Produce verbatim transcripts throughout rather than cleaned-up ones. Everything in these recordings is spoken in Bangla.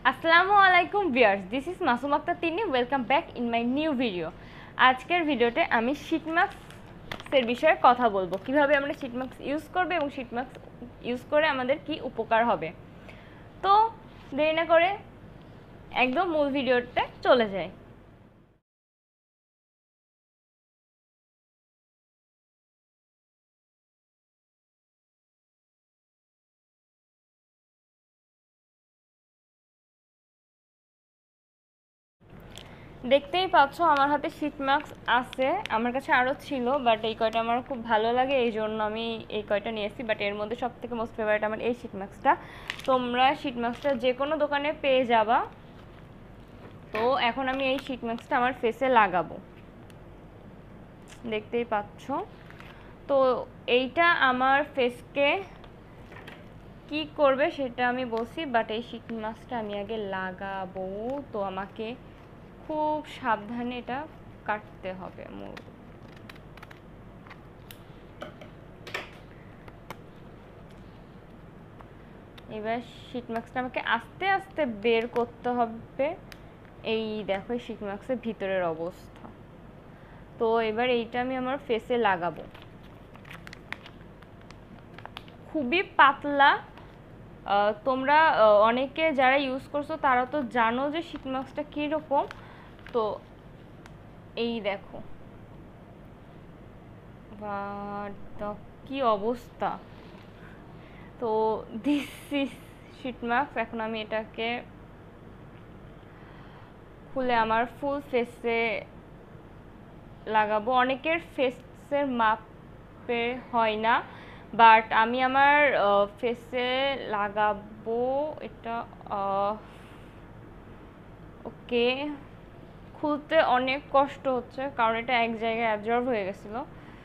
আসসালামু আলাইকুম viewers, this is Masum Akter Tinni. Welcome back in my new video. আজকের ভিডিওতে আমি শীট মাস্কের বিষয়ে কথা বলবো, কিভাবে আমরা শীট মাস্ক ইউজ করবো এবং শীট মাস্ক ইউজ করে আমাদের কি উপকার হবে। তো দেরি না করে একদম মূল ভিডিওতে চলে যাই। দেখতেই পাচ্ছ আমার হাতে শীট মাস্ক আছে, আমার কাছে আরও ছিল, বাট এই কয়টা আমার খুব ভালো লাগে, এই জন্য আমি এই কয়টা নিয়েছি। বাট এর মধ্যে সব থেকে মোস্ট ফেভারিট আমার এই শীট মাস্কটা। তোমরা শীট মাস্কটা যে কোনো দোকানে পেয়ে যাবা। তো এখন আমি এই শীট মাস্কটা আমার ফেসে লাগাবো, দেখতেই পাচ্ছ। তো এইটা আমার ফেসকে কি করবে সেটা আমি বলছি, বাট এই শীট মাস্কটা আমি আগে লাগাবো। তো আমাকে খুব সাবধানে এটা কাটতে হবে। এবার শীট মাস্কটা আমাকে আস্তে আস্তে বের করতে হবে। এই দেখো শীট মাস্কের ভিতরের অবস্থা। তো এবার এইটা আমি আমার ফেসে লাগাবো, খুবই পাতলা। তোমরা অনেকে যারা ইউজ করছো তারা তো জানো যে শীট মাস্কটা কীরকম। তো এই দেখো কি অবস্থা। তো দিস ইজ শীট মাস্ক। এখন আমি এটাকে খুলে আমার ফুল ফেসে লাগাবো। অনেকের ফেসের মাপে হয় না, বাট আমি আমার ফেসে লাগাবো এটা। ওকে, খুলতে অনেক কষ্ট হচ্ছে কারণ এটা এক জায়গায় অ্যাবজর্ব হয়ে গেছিলো।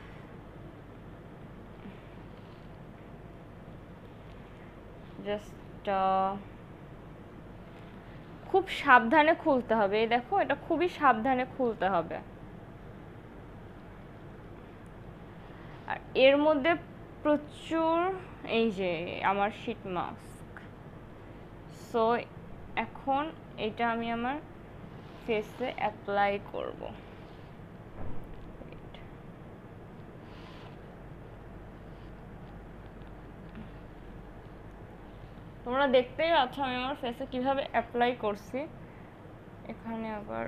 জাস্ট খুব সাবধানে খুলতে হবে। এই দেখো এটা খুবই সাবধানে খুলতে হবে। আর এর মধ্যে প্রচুর এই যে আমার শীট মাস্ক। সো এখন এটা আমি আমার ফেসে অ্যাপ্লাই করব। তোমরা দেখতেই পাচ্ছ আমি আমার ফেসে কিভাবে অ্যাপ্লাই করছি। এখানে আবার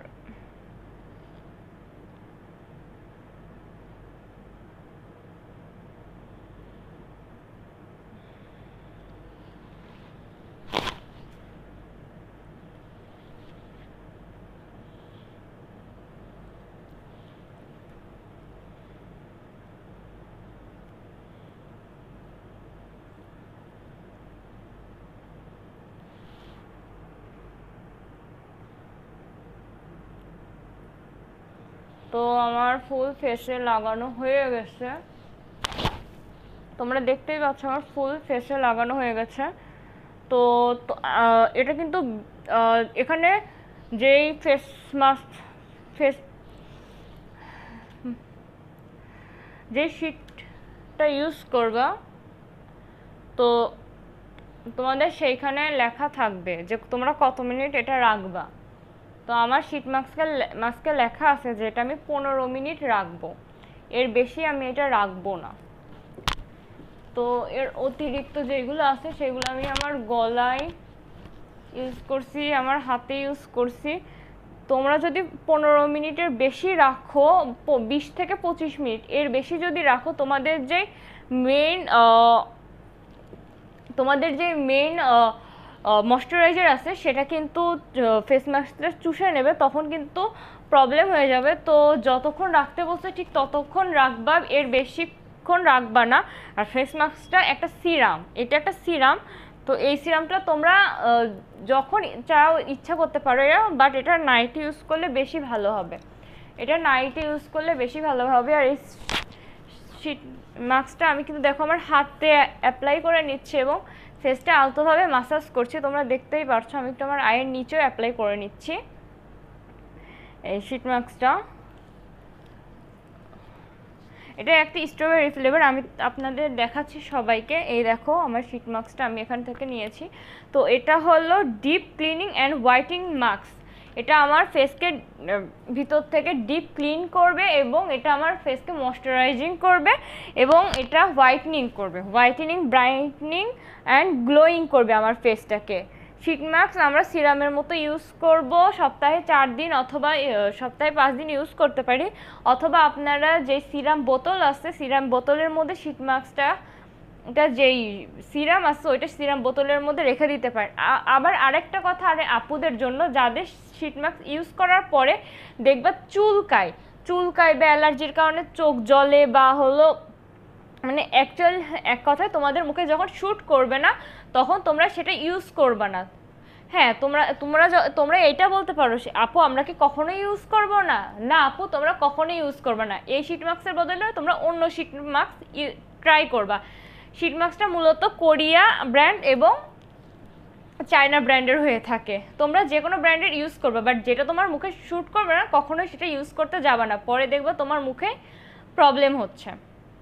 তো আমার ফুল ফেসে লাগানো হয়ে গেছে। তোমরা দেখতেই পাচ্ছ আমার ফুল ফেসে লাগানো হয়ে গেছে। তো এটা কিন্তু এখানে যেই ফেস মাস্ক ফেস যে শীটটা ইউজ করবা, তো তোমাদের সেইখানে লেখা থাকবে যে তোমরা কত মিনিট এটা রাখবা। তো আমার শীট মাস্কে মাস্কে লেখা আছে যে এটা আমি পনেরো মিনিট রাখবো, এর বেশি আমি এটা রাখবো না। তো এর অতিরিক্ত যেগুলো আছে সেগুলো আমি আমার গলায় ইউজ করছি, আমার হাতে ইউজ করছি। তোমরা যদি পনেরো মিনিটের বেশি রাখো, বিশ থেকে পঁচিশ মিনিট এর বেশি যদি রাখো, তোমাদের যে মেইন তোমাদের যে মেইন ময়শ্চারাইজার আছে সেটা কিন্তু ফেস মাস্কটা চুষে নেবে, তখন কিন্তু প্রবলেম হয়ে যাবে। তো যতক্ষণ রাখতে বলছে ঠিক ততক্ষণ রাখবা, এর বেশিক্ষণ রাখবা না। আর ফেস মাস্কটা একটা সিরাম, এটা একটা সিরাম। তো এই সিরামটা তোমরা যখন চাও ইচ্ছা করতে পারো, বাট এটা নাইটে ইউজ করলে বেশি ভালো হবে। এটা নাইটে ইউজ করলে বেশি ভালো হবে। আর এই শীট মাস্কটা আমি কিন্তু দেখো আমার হাতে অ্যাপ্লাই করে নিচ্ছি এবং ফেসটা আলতোভাবে মাসাজ করছি। তোমরা দেখতেই পারছো আমি একটু আমার আয়ের নিচেও অ্যাপ্লাই করে নিচ্ছি এই শীট মাস্কটা। এটা একটা স্ট্রবেরি ফ্লেভার। আমি আপনাদের দেখাচ্ছি সবাইকে, এই দেখো আমার শীট মাস্কটা আমি এখান থেকে নিয়েছি। তো এটা হলো deep cleaning and whitening mask. এটা আমার ফেসকে ভিতর থেকে ডিপ ক্লিন করবে এবং এটা আমার ফেসকে ময়শ্চারাইজিং করবে এবং এটা হোয়াইটনিং করবে, হোয়াইটেনিং, ব্রাইটনিং অ্যান্ড গ্লোয়িং করবে আমার ফেসটাকে। শীট মাস্ক আমরা সিরামের মতো ইউজ করব, সপ্তাহে চার দিন অথবা সপ্তাহে পাঁচ দিন ইউজ করতে পারি, অথবা আপনারা যে সিরাম বোতল আছে সিরাম বোতলের মধ্যে শীট মাস্কটা এটা যেই সিরাম আছে ওইটা সিরাম বোতলের মধ্যে রেখে দিতে পারেন। আবার আরেকটা কথা, আরে আপুদের জন্য যাদের শীট মাস্ক ইউজ করার পরে দেখবা চুলকায় চুলকায় বা অ্যালার্জির কারণে চোখ জ্বলে বা হলো মানে অ্যাকচুয়াল এক কথায় তোমাদের মুখে যখন শ্যুট করবে না তখন তোমরা সেটা ইউজ করবে না। হ্যাঁ, তোমরা তোমরা তোমরা এইটা বলতে পারো আপু আমরা কি কখনোই ইউজ করব না? না আপু, তোমরা কখনোই ইউজ করবে না। এই শীট মাস্কের বদলে তোমরা অন্য শীট মাস্ক ট্রাই করবা। শীট মাস্কটা মূলত কোরিয়া ব্র্যান্ড এবং চায়না ব্র্যান্ডের হয়ে থাকে। তোমরা যে কোনো ব্র্যান্ডের ইউজ করবে, বাট যেটা তোমার মুখে শ্যুট করবে না কখনোই সেটা ইউজ করতে যাবে না, পরে দেখবে তোমার মুখে প্রবলেম হচ্ছে।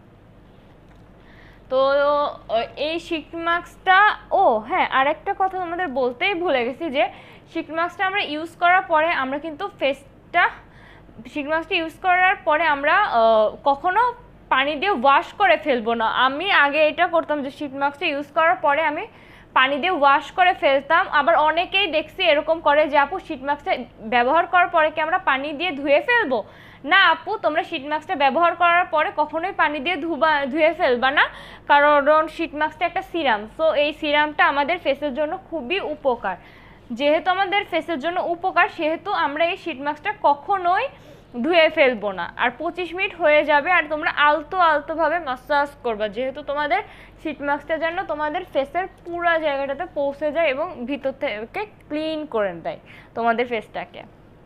তো এই শীট মাস্কটা, ও হ্যাঁ আরেকটা কথা তোমাদের বলতেই ভুলে গেছি যে শীট মাস্কটা আমরা ইউজ করার পরে আমরা কিন্তু ফেসটা শীট মাস্কটা ইউজ করার পরে আমরা কখনো পানি দিয়ে ওয়াশ করে ফেলবো না। আমি আগে এটা করতাম যে শীট মাস্কটা ইউজ করার পরে আমি পানি দিয়ে ওয়াশ করে ফেলতাম। আবার অনেকেই দেখছি এরকম করে যে আপু শীট মাস্কটা ব্যবহার করার পরে কি আমরা পানি দিয়ে ধুয়ে ফেলবো? না আপু, তোমরা শীট মাস্কটা ব্যবহার করার পরে কখনোই পানি দিয়ে ধুবা ধুয়ে ফেলবা না, কারণ শীট মাস্কটা একটা সিরাম। সো এই সিরামটা আমাদের ফেসের জন্য খুবই উপকার। যেহেতু আমাদের ফেসের জন্য উপকার সেহেতু আমরা এই শীট মাস্কটা কখনোই ধুয়ে ফেলবো না। আর পঁচিশ মিনিট হয়ে যাবে আর তোমরা আলতো আলতোভাবে মাসাজ করবা, যেহেতু তোমাদের শীট মাস্কটা যেন তোমাদের ফেসের পুরো জায়গাটাতে পৌঁছে যায় এবং ভিতর থেকে ক্লিন করে দেয় তোমাদের ফেসটাকে।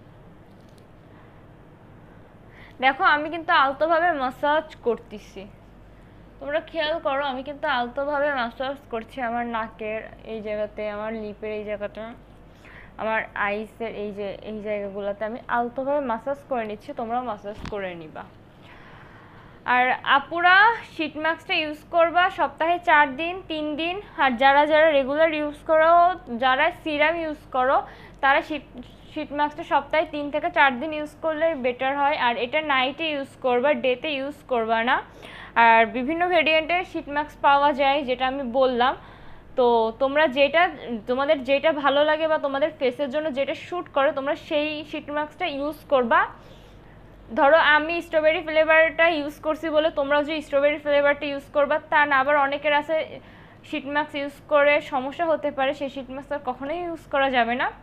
দেখো আমি কিন্তু আলতোভাবে মাসাজ করতেছি, তোমরা খেয়াল করো আমি কিন্তু আলতোভাবে মাসাজ করছি আমার নাকের এই জায়গাতে, আমার লিপের এই জায়গাটা, আমার আইসের এই যে এই জায়গাগুলোতে আমি আলতোভাবে মাসাজ করে নিচ্ছি, তোমরাও মাসাজ করে নিবা। আর আপুরা শীট মাস্কটা ইউজ করবা সপ্তাহে চার দিন তিন দিন। আর যারা যারা রেগুলার ইউজ করো, যারা সিরাম ইউজ করো তারা শীত শীট মাস্কটা সপ্তাহে তিন থেকে চার দিন ইউজ করলে বেটার হয়। আর এটা নাইটে ইউজ করবা, ডেতে ইউজ করবা না। আর বিভিন্ন ভেরিয়েন্টের শীট মাস্ক পাওয়া যায় যেটা আমি বললাম। তো তোমরা যেটা তোমাদের যেটা ভালো লাগে বা তোমাদের ফেসের জন্য যেটা শ্যুট করে তোমরা সেই শীট মাস্কটা ইউজ করবা। ধরো আমি স্ট্রবেরি ফ্লেভারটা ইউজ করছি বলে তোমরাও যে স্ট্রবেরি ফ্লেভারটা ইউজ করবা তা না। আবার অনেকের আছে শীট মাস্ক ইউজ করে সমস্যা হতে পারে, সেই শীট মাস্ক কখনোই ইউজ করা যাবে না।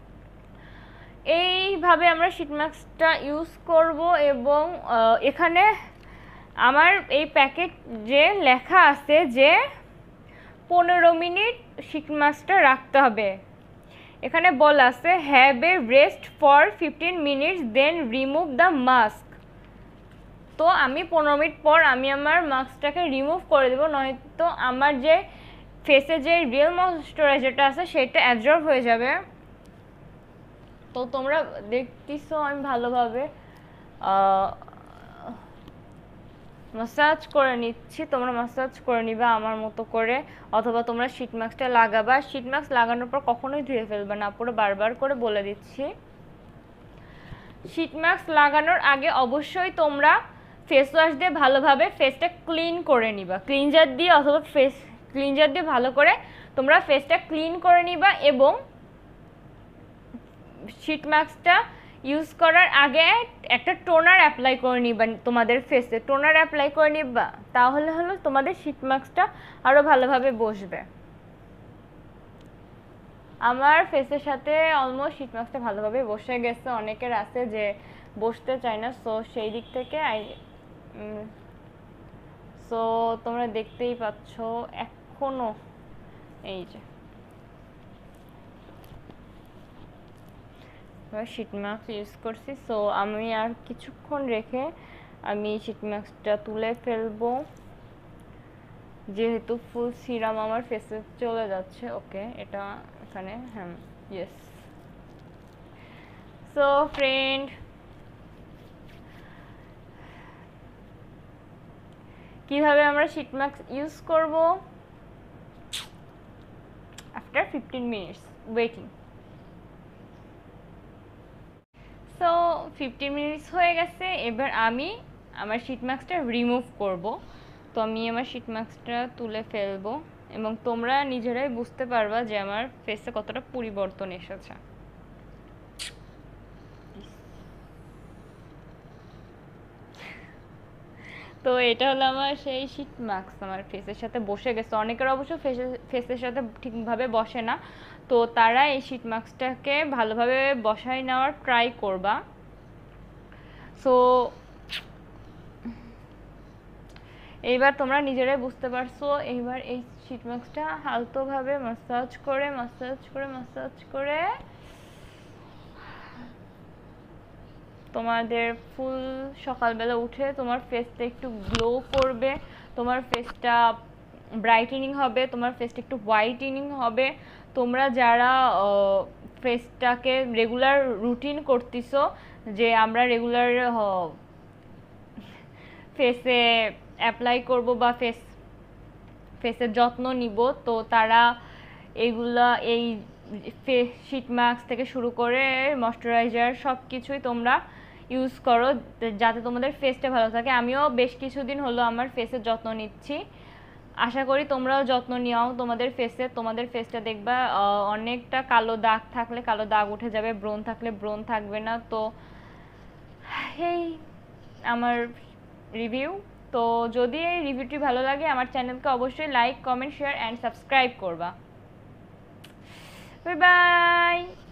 এইভাবে আমরা শীট মাস্কটা ইউজ করব। এবং এখানে আমার এই প্যাকেট যে লেখা আছে যে পনেরো মিনিট শীট মাস্কটা রাখতে হবে, এখানে বলা আছে have a rest for fifteen minutes then remove the mask. তো আমি পনেরো মিনিট পর আমি আমার মাস্কটাকে রিমুভ করে দেবো, নয়তো আমার যে ফেসে যে রিয়েল ময়েশ্চারাইজারটা আছে সেটা অ্যাবজর্ব হয়ে যাবে। তো তোমরা দেখতেছো আমি ভালোভাবে মাসাজ করে নিচ্ছি, তোমরা মাসাজ করে নিবা আমার মতো করে, অথবা তোমরা শীট মাস্কটা লাগাবা। শীট মাস্ক লাগানোর পর কখনোই ধুয়ে ফেলবে না, পুরো বারবার করে বলে দিচ্ছি। শীট মাস্ক লাগানোর আগে অবশ্যই তোমরা ফেস ওয়াশ দিয়ে ভালোভাবে ফেসটা ক্লিন করে নিবা, ক্লিনজার দিয়ে অথবা ফেস ক্লিনজার দিয়ে ভালো করে তোমরা ফেসটা ক্লিন করে নিবা। এবং শীট মাস্কটা ইউজ করার আগে একটা টোনার অ্যাপ্লাই করে নিবা, তোমাদের ফেসে টোনার অ্যাপ্লাই করে নিবা, তাহলে হলো তোমাদের শীট মাস্কটা আরও ভালোভাবে বসবে। আমার ফেসের সাথে অলমোস্ট শীট মাস্কটা ভালোভাবে বসে গেছে, অনেকের আছে যে বসতে চায় না। সো সেই দিক থেকে আই সো তোমরা দেখতেই পাচ্ছ এখনো এই যে শীট মাস্ক ইউজ করছি। সো আমি আর কিছুক্ষণ রেখে আমি শীট মাস্কটা তুলে ফেলবো, যেহেতু ফুল সিরাম আমার ফেসে চলে যাচ্ছে। ওকে, এটা এখানে হ্যাঁ ইয়েস। সো ফ্রেন্ড কিভাবে আমরা শীট মাস্ক ইউজ করব after fifteen minutes waiting. So fifteen minutes হয়ে গেছে, এবার আমি আমার শীট মাস্কটা রিমুভ করব। তো আমি আমার শীট মাস্কটা তুলে ফেলবো এবং তোমরা নিজেরাই বুঝতে পারবা যে আমার ফেসে কতটা পরিবর্তন এসেছে। তো এটা হলো আমার সেই শীট মাস্ক, আমার ফেসের সাথে বসে গেছে। অনেকের অবশ্য ফেসের সাথে ঠিকভাবে বসে না, তো তারা এই শীট মাস্কটাকে ভালোভাবে বসায় নেওয়ার ট্রাই করবা। সো এইবার তোমরা নিজেরাই বুঝতে পারছো। এইবার এই শীট মাস্কটা হালকাভাবে মাসাজ করে মাসাজ করে মাসাজ করে তোমাদের ফুল সকালবেলা উঠে তোমার ফেসটা একটু গ্লো করবে, তোমার ফেসটা ব্রাইটেনিং হবে, তোমার ফেসটা একটু হোয়াইটেনিং হবে। তোমরা যারা ফেসটাকে রেগুলার রুটিন করতেছো যে আমরা রেগুলার ফেসে অ্যাপ্লাই করব বা ফেস ফেসের যত্ন নিব, তো তারা এগুলা এই ফেস শীট মাস্ক থেকে শুরু করে ময়শ্চারাইজার সব কিছুই তোমরা ইউজ করো যাতে তোমাদের ফেসটা ভালো থাকে। আমিও বেশ কিছুদিন হলো আমার ফেসের যত্ন নিচ্ছি, আশা করি তোমরাও যত্ন নিও তোমাদের ফেসে। তোমাদের ফেসটা দেখবা অনেকটা কালো দাগ থাকলে কালো দাগ উঠে যাবে, ব্রণ থাকলে ব্রণ থাকবে না। তো এই আমার রিভিউ। তো যদি এই রিভিউটি ভালো লাগে আমার চ্যানেলকে অবশ্যই like comment share and subscribe করবা। Bye by.